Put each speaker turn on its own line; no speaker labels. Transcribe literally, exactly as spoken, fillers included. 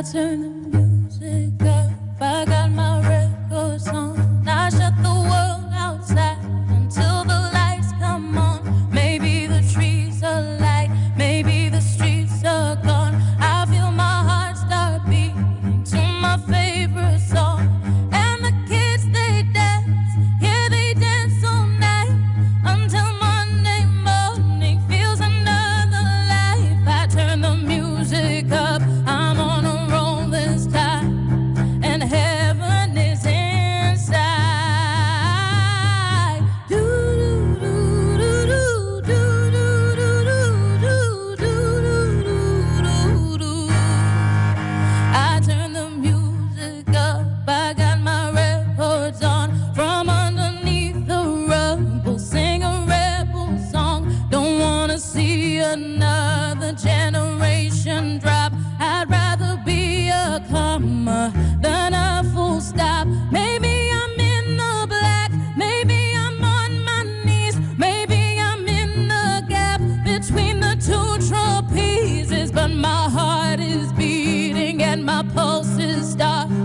turn the music up. I got my records on. I shut the world outside until the lights come on. Maybe the trees are light, maybe the streets are gone. I feel my heart start beating to my favorite song. And the kids, they dance, yeah, they dance all night until Monday morning feels another life. I turn the music up, I'm on a roll this time, and heaven is inside. Do do do do do do do do do do do do. I turn the music up, I got my records on. From underneath the rug, we'll sing a rebel song. Don't wanna see another generation drop. I'd rather be a comma than a full stop. Maybe I'm in the black, maybe I'm on my knees, maybe I'm in the gap between the two trapezes. But my heart is beating and my pulses stop